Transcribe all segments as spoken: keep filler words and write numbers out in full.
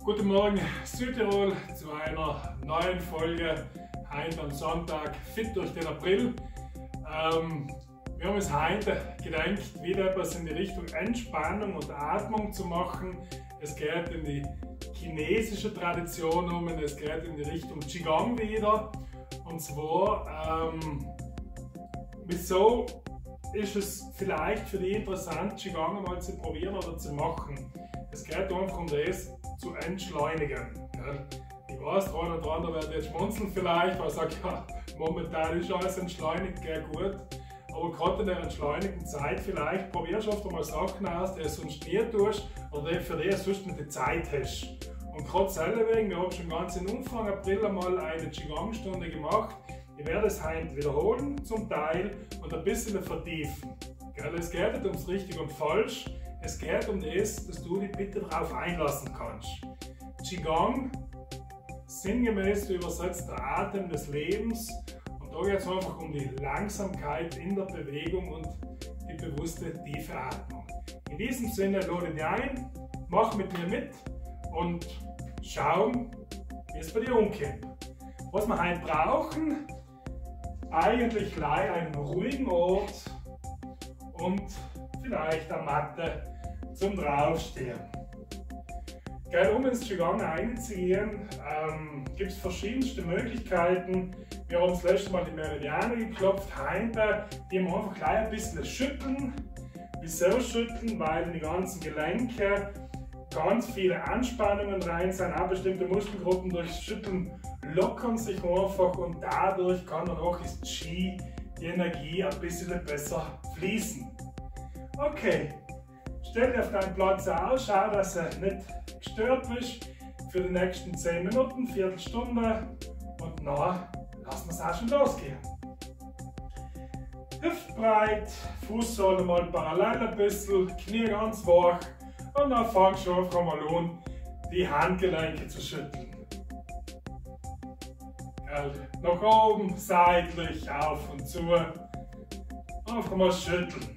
Guten Morgen Südtirol zu einer neuen Folge heute am Sonntag Fit durch den April. Ähm, wir haben uns heute gedacht, wieder etwas in die Richtung Entspannung und Atmung zu machen. Es geht in die chinesische Tradition um, es geht in die Richtung Qigong wieder. Und zwar, ähm, wieso ist es vielleicht für dich interessant, Qigong mal zu probieren oder zu machen? Es geht einfach um das zu entschleunigen. Ich weiß, der eine oder andere wird jetzt schmunzeln vielleicht, weil er sagt, ja, momentan ist alles entschleunigt, geht gut. Aber gerade in der entschleunigten Zeit vielleicht probierst du oft mal Sachen aus, die du sonst nie tust oder für die du sonst nicht die Zeit hast. Und gerade deswegen, wir haben schon ganz im Anfang April einmal eine Qigong-Stunde gemacht. Ich werde es heute wiederholen, zum Teil, und ein bisschen vertiefen. Es geht nicht ums Richtig und Falsch, es geht um das, dass du dich bitte darauf einlassen kannst. Qigong, sinngemäß übersetzt der Atem des Lebens, und da geht es einfach um die Langsamkeit in der Bewegung und die bewusste tiefe Atmung. In diesem Sinne lade dich ein, mach mit mir mit und schau, wie es bei dir umkommt. Was wir heute brauchen, eigentlich gleich einen ruhigen Ort und vielleicht eine Matte zum Draufstehen. Gell, um ins Qigong einzugehen, ähm, gibt es verschiedenste Möglichkeiten. Wir haben das letzte Mal die Meridiane geklopft, heute, die wir einfach gleich ein bisschen schütteln. Wieso schütteln? Weil in die ganzen Gelenke ganz viele Anspannungen rein sind, auch bestimmte Muskelgruppen durch Schütteln lockern sich einfach und dadurch kann dann auch das Qi, die Energie, ein bisschen besser fließen. Okay, stell dir auf deinen Platz aus, schau, dass du nicht gestört bist für die nächsten zehn Minuten, Viertelstunde, und dann lassen wir es auch schon losgehen. Hüftbreit, Fußsohle mal parallel ein bisschen, Knie ganz wach, und dann fangst du einfach mal an, die Handgelenke zu schütteln. Nach oben, seitlich, auf und zu. Einfach mal schütteln.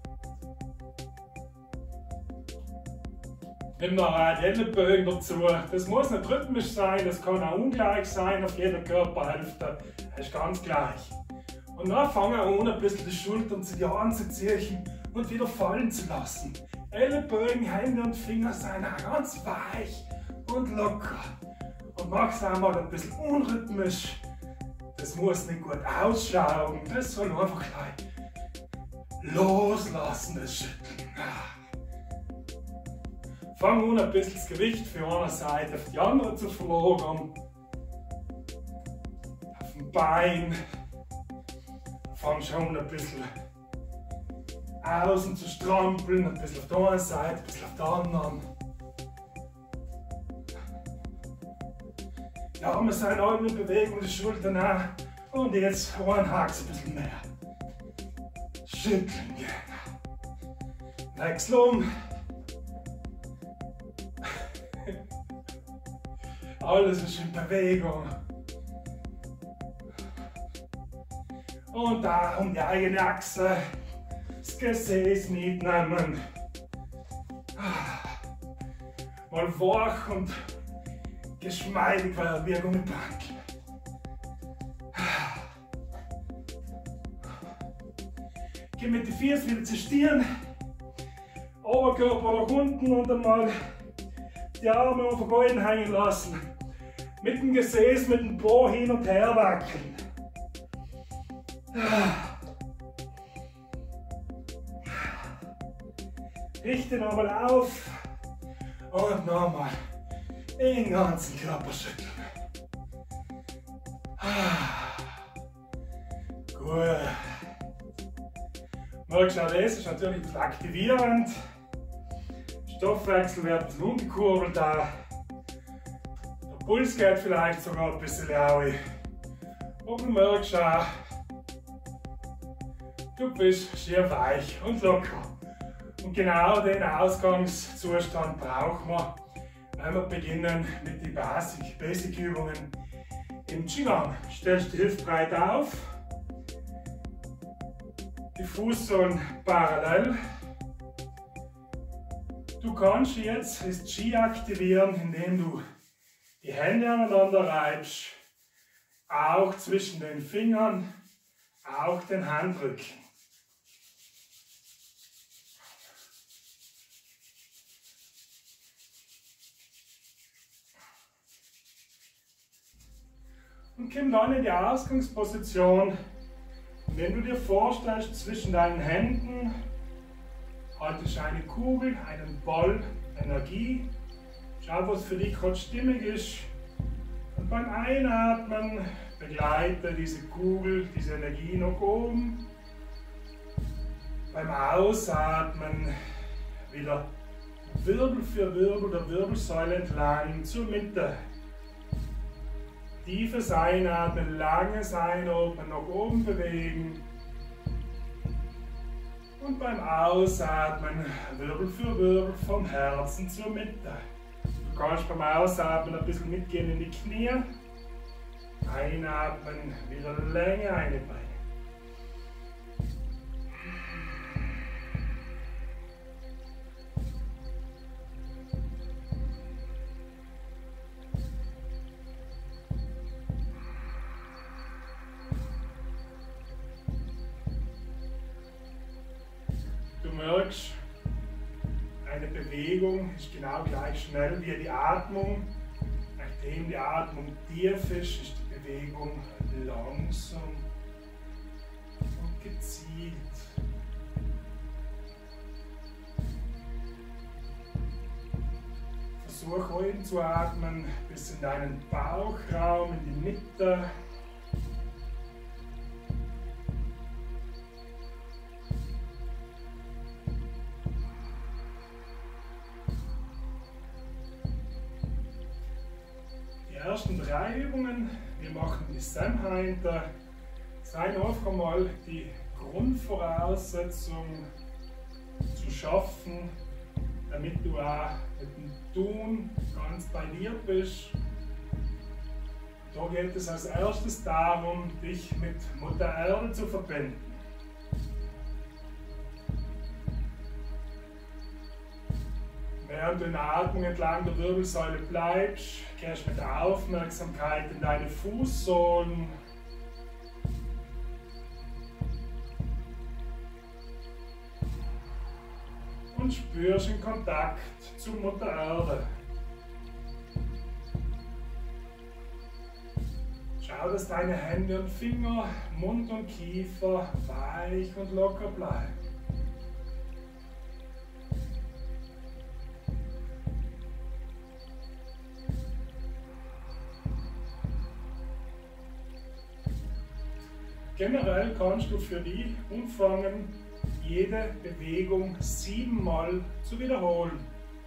Nimm noch einen Ellenbogen dazu. Das muss nicht rhythmisch sein, das kann auch ungleich sein auf jeder Körperhälfte. Das ist ganz gleich. Und dann fangen wir an, ein bisschen die Schultern zu dir anzuziehen und wieder fallen zu lassen. Ellenbogen, Hände und Finger sind auch ganz weich und locker. Und mach es einmal ein bisschen unrhythmisch. Das muss nicht gut ausschauen. Das soll einfach gleich loslassen, das Schütteln. Fang an, ein bisschen das Gewicht von einer Seite auf die andere zu verlagern. Auf dem Bein. Fang schon ein bisschen außen zu strampeln. Ein bisschen auf der einen Seite, ein bisschen auf der anderen. Ja, wir sind alle in Bewegung, die Schultern auch. Und jetzt ein Hax ein bisschen mehr. Schütteln gerne. Wechsel um. Alles ist in Bewegung. Und da um die eigene Achse das Gesäß mitnehmen. Mal wach und geschmeidig werden wie eine Gummibank. Geh mit den Füßen wieder zur Stirn. Oberkörper nach unten und einmal die Arme auf den Boden hängen lassen. Mit dem Gesäß, mit dem Po hin und her wackeln. Richte nochmal auf und nochmal den ganzen Körper schütteln. Gut. Merkst du, das ist natürlich ein bisschen aktivierend. Stoffwechsel wird ein bisschen umgekurbelt. Der Puls geht vielleicht sogar ein bisschen raus. Und du merkst auch, du bist schier weich und locker. Und genau den Ausgangszustand brauchen wir, wenn wir beginnen mit den Basic-Übungen im Qigong. Stellst die Hüfte breit auf, die Fußsohlen parallel. Du kannst jetzt das Qi aktivieren, indem du die Hände aneinander reibst, auch zwischen den Fingern, auch den Handrücken. Und komm dann in die Ausgangsposition. Und wenn du dir vorstellst, zwischen deinen Händen haltest du eine Kugel, einen Ball, Energie. Schau, was für dich gerade stimmig ist. Und beim Einatmen begleite diese Kugel, diese Energie nach oben. Beim Ausatmen wieder Wirbel für Wirbel der Wirbelsäule entlang zur Mitte. Tiefes Einatmen, langes Einatmen nach oben bewegen. Und beim Ausatmen Wirbel für Wirbel vom Herzen zur Mitte. Du kannst beim Ausatmen ein bisschen mitgehen in die Knie. Einatmen, wieder Länge einbringen. Du merkst, eine Bewegung ist genau gleich schnell wie die Atmung. Nachdem die Atmung tief ist, ist die Bewegung langsam und gezielt. Versuch einzuatmen bis in deinen Bauchraum, in die Mitte. Die ersten drei Übungen, wir machen die Samhainter, seien einfach mal die Grundvoraussetzung zu schaffen, damit du auch mit dem Tun ganz bei dir bist. Da geht es als erstes darum, dich mit Mutter Erde zu verbinden. Während du in der Atmung entlang der Wirbelsäule bleibst, gehst du mit der Aufmerksamkeit in deine Fußsohlen. Und spürst den Kontakt zu Mutter Erde. Schau, dass deine Hände und Finger, Mund und Kiefer weich und locker bleiben. Generell kannst du für dich anfangen, jede Bewegung siebenmal zu wiederholen.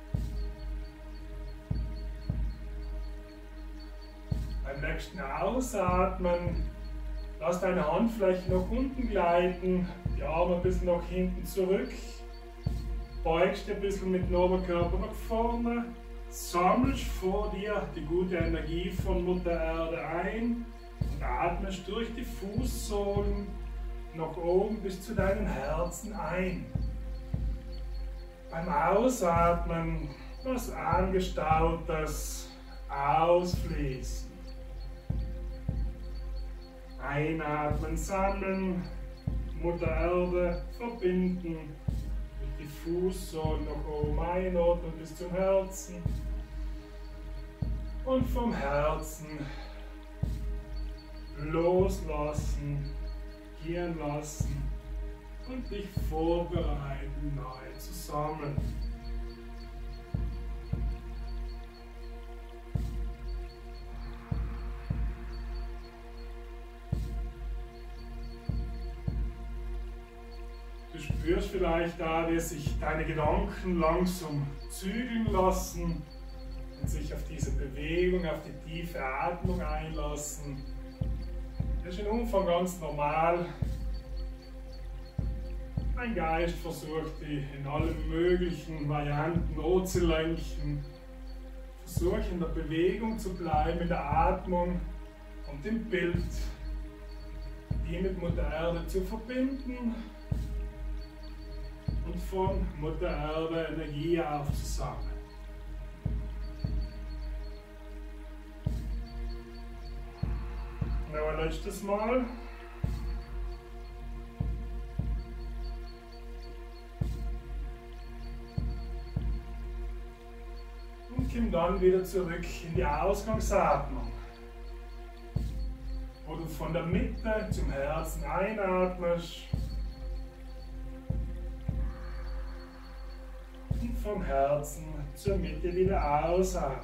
Beim nächsten Ausatmen lass deine Handflächen nach unten gleiten, die Arme ein bisschen nach hinten zurück, beugst dich ein bisschen mit dem Oberkörper nach vorne, sammelst vor dir die gute Energie von Mutter Erde ein. Und atmest durch die Fußsohlen nach oben bis zu deinem Herzen ein. Beim Ausatmen was Angestautes ausfließen. Einatmen, sammeln, Mutter Erde verbinden. Durch die Fußsohlen nach oben einatmen bis zum Herzen. Und vom Herzen loslassen, gehen lassen und dich vorbereiten, neu zu sammeln. Du spürst vielleicht da, wie sich deine Gedanken langsam zügeln lassen und sich auf diese Bewegung, auf die tiefe Atmung einlassen. Das ist im Umfang ganz normal. Mein Geist versucht, die in allen möglichen Varianten anzulenken. Versuche in der Bewegung zu bleiben, in der Atmung und im Bild, die mit Mutter Erde zu verbinden und von Mutter Erde Energie aufzusammeln. Noch ein letztes Mal. Und komm dann wieder zurück in die Ausgangsatmung, wo du von der Mitte zum Herzen einatmest und vom Herzen zur Mitte wieder ausatmest.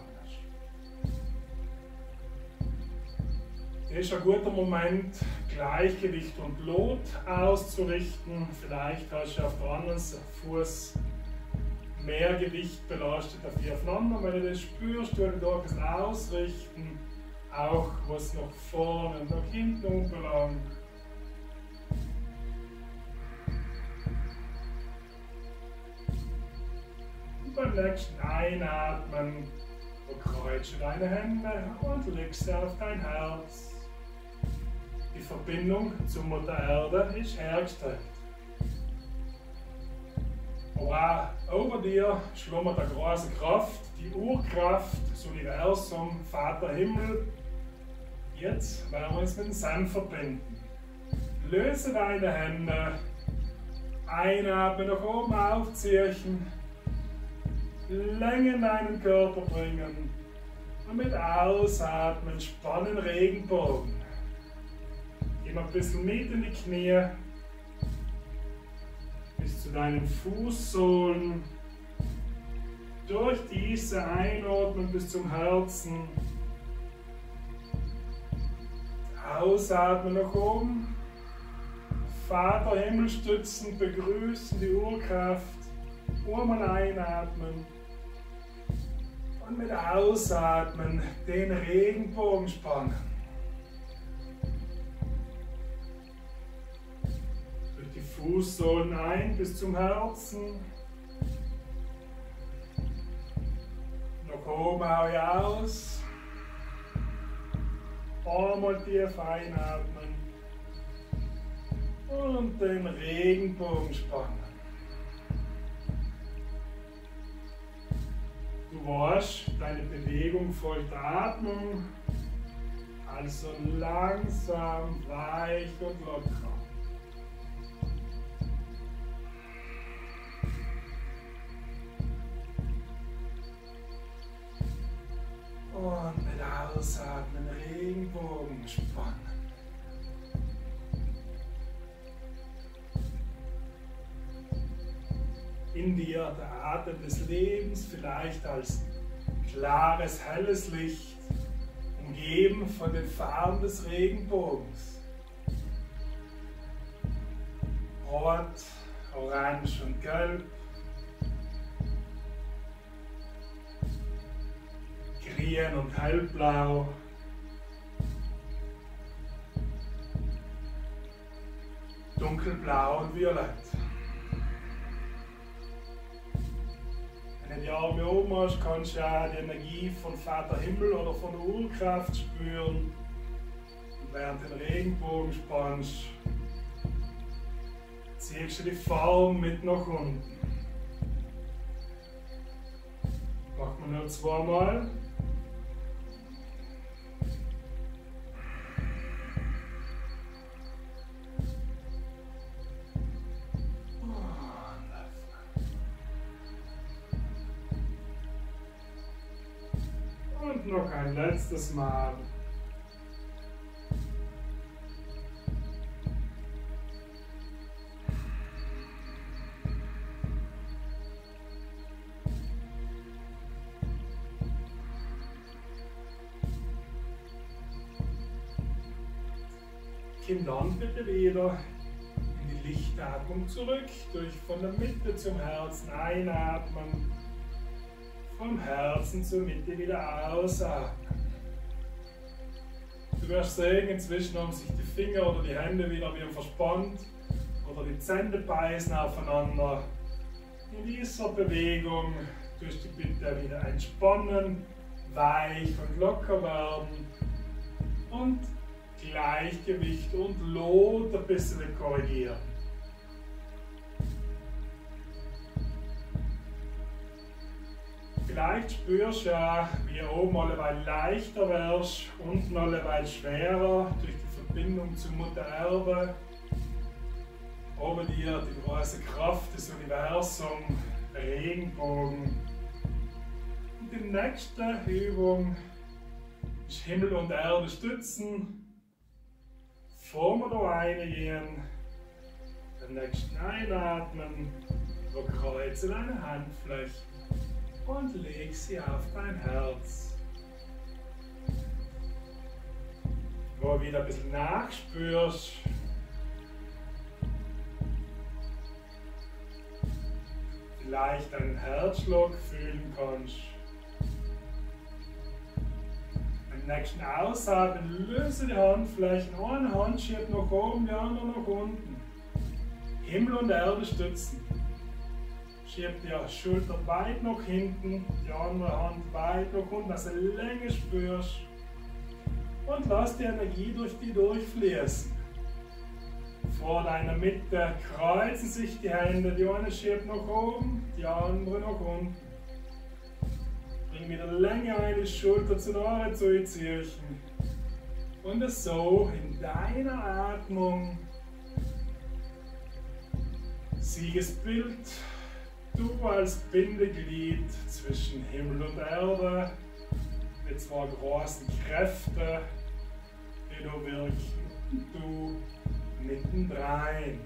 Das ist ein guter Moment, Gleichgewicht und Lot auszurichten. Vielleicht hast du auf der anderen Fuß mehr Gewicht belastet auf die aufeinander. Wenn du das spürst, du da ein bisschen ausrichten, auch was nach vorne und nach hinten umbelangt. Und beim nächsten Einatmen kreuzst du deine Hände und legst sie auf dein Herz. Die Verbindung zur Mutter Erde ist hergestellt. Aber auch über dir schlummert eine große Kraft, die Urkraft, das Universum, Vater Himmel. Jetzt werden wir uns mit dem Zen verbinden. Löse deine Hände, einatmen, nach oben aufziehen, Länge in deinen Körper bringen und mit Ausatmen spannen Regenbogen. Geh noch ein bisschen mit in die Knie bis zu deinen Fußsohlen. Durch diese einatmen bis zum Herzen. Ausatmen nach oben. Vater Himmel stützen, begrüßen die Urkraft. Einmal einatmen. Und mit Ausatmen den Regenbogen spannen. Durch die Fußsohlen ein bis zum Herzen. Nach oben hau ich aus. Einmal tief einatmen. Und den Regenbogen spannen. Du weißt, deine Bewegung folgt der Atmung, also langsam, weich und locker. Und mit Ausatmen Regenbogen spannen. In dir der Atem des Lebens, vielleicht als klares, helles Licht, umgeben von den Farben des Regenbogens. Rot, Orange und Gelb. Grün und Hellblau. Dunkelblau und Violett. Wenn du die Arme oben hast, kannst du auch die Energie von Vater Himmel oder von der Urkraft spüren. Und während du den Regenbogen spannst, ziehst du die Form mit nach unten. Machen wir nur zweimal. Und noch ein letztes Mal. Komm dann bitte wieder in die Lichtatmung zurück, durch von der Mitte zum Herzen einatmen. Vom Herzen zur Mitte wieder ausatmen. Du wirst sehen, inzwischen haben sich die Finger oder die Hände wieder wieder verspannt oder die Zähne beißen aufeinander. In dieser Bewegung tust du bitte wieder entspannen, weich und locker werden und Gleichgewicht und Lot ein bisschen korrigieren. vielleicht spürst du ja, wie oben alleweil leichter wirst, unten alleweil schwerer durch die Verbindung zur Mutter Erde. Oben dir die große Kraft des Universums, der Regenbogen. Und die nächste Übung ist Himmel und Erde stützen. Bevor wir da reingehen, den nächsten einatmen, kreuze deine Handflächen und leg sie auf dein Herz. Wo du wieder ein bisschen nachspürst, vielleicht einen Herzschlag fühlen kannst. Beim nächsten Ausatmen löse die Handflächen, eine Hand schiebt nach oben, die andere nach unten. Himmel und Erde stützen. Schieb die Schulter weit nach hinten, die andere Hand weit nach unten, dass du Länge spürst. Und lass die Energie durch die durchfließen. Vor deiner Mitte kreuzen sich die Hände, die eine schiebt nach oben, die andere nach unten. Bring wieder Länge ein, die Schulter zu Ohren zu ziehen. Und es so in deiner Atmung. Siegesbild. Du als Bindeglied zwischen Himmel und Erde, mit zwei großen Kräften, die da wirken, und du mittendrin.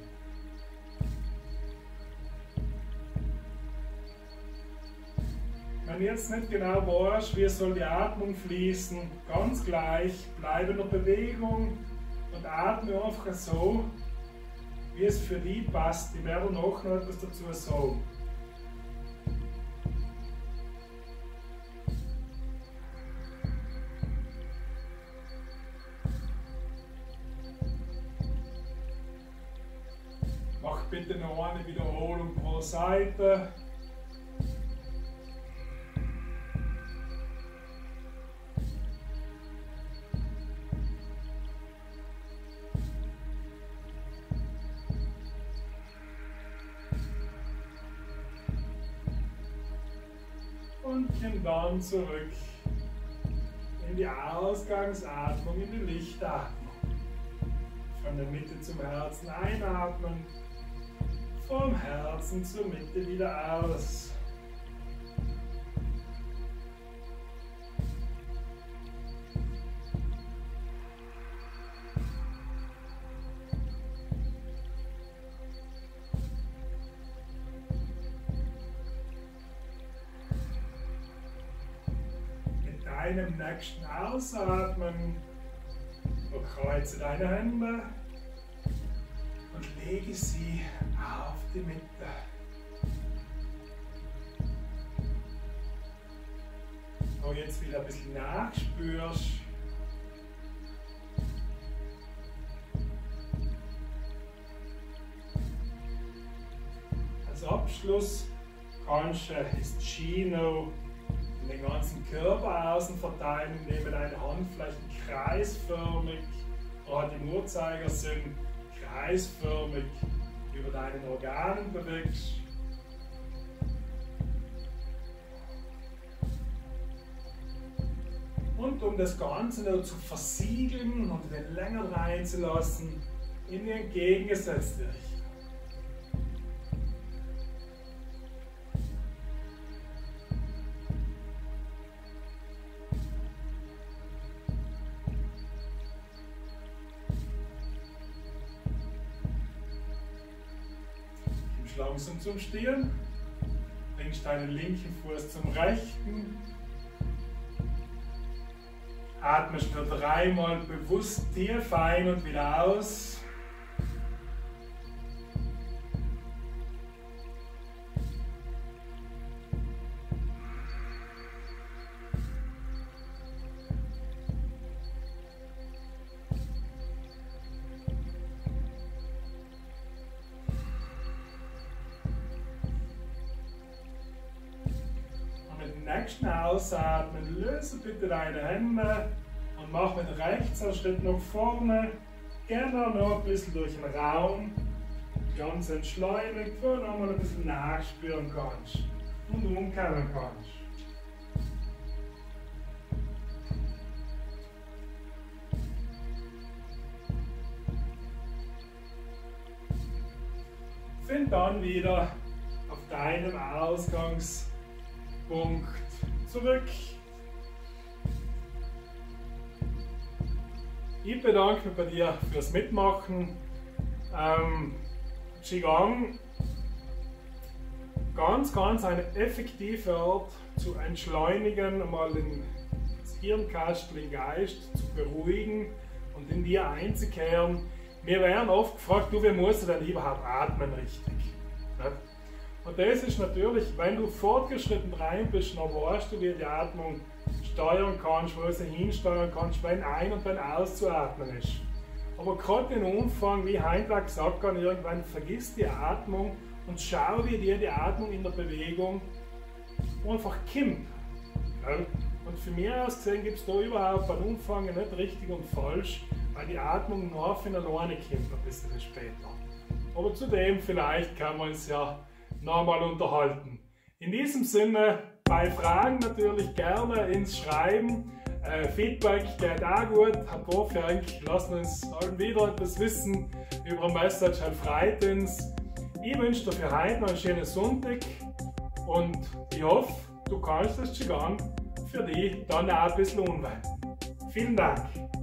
Wenn du jetzt nicht genau weißt, wie soll die Atmung fließen, ganz gleich, bleibe in der Bewegung und atme einfach so, wie es für dich passt. Ich werde noch etwas dazu sagen. Mach bitte noch eine Wiederholung pro Seite. Und komm dann zurück in die Ausgangsatmung, in die Lichtatmung. Von der Mitte zum Herzen einatmen, vom Herzen zur Mitte wieder aus. Mit deinem nächsten Ausatmen kreuze deine Hände und lege sie auf die Mitte. Wo jetzt wieder ein bisschen nachspürst. Als Abschluss kannst du das Chino in den ganzen Körper außen verteilen, indem du deine Handflächen kreisförmig, oder die Uhrzeigersinn kreisförmig über deinen Organen bewegst. Und um das Ganze noch zu versiegeln und den länger reinzulassen, in die entgegengesetzte Richtung. Langsam zum Stehen, bringst deinen linken Fuß zum rechten, atmest nur dreimal bewusst tief ein und wieder aus. Nächsten Ausatmen, löse bitte deine Hände und mach mit rechts einen Schritt nach vorne, gerne noch ein bisschen durch den Raum, ganz entschleunigt, wo du noch mal ein bisschen nachspüren kannst und umkehren kannst. Find dann wieder auf deinen Ausgangspunkt zurück. Ich bedanke mich bei dir fürs Mitmachen. Ähm, Qigong, ganz, ganz eine effektive Art zu entschleunigen, mal den, das Hirnkastel, den Geist zu beruhigen und in dir einzukehren. Wir werden oft gefragt, du, wie musst du denn überhaupt atmen richtig? Und das ist natürlich, wenn du fortgeschritten rein bist, dann weißt du, wie die Atmung steuern kannst, wo sie hinsteuern kannst, wenn ein- und wenn auszuatmen ist. Aber gerade im Umfang, wie Heinrich gesagt hat, irgendwann vergiss die Atmung und schau, wie dir die Atmung in der Bewegung einfach kommt. Und für mich aus gesehen gibt es da überhaupt beim Umfang nicht richtig und falsch, weil die Atmung nur von alleine kommt, ein bisschen später. Aber zudem vielleicht kann man es ja nochmal unterhalten. In diesem Sinne, bei Fragen natürlich gerne ins Schreiben. Äh, Feedback geht auch gut. Herr Profjank, lassen uns allen wieder etwas wissen über eine Message, halt freut uns. Ich wünsche dir für heute noch einen schönen Sonntag und ich hoffe, du kannst das Qigong für dich dann auch ein bisschen umwenden. Vielen Dank!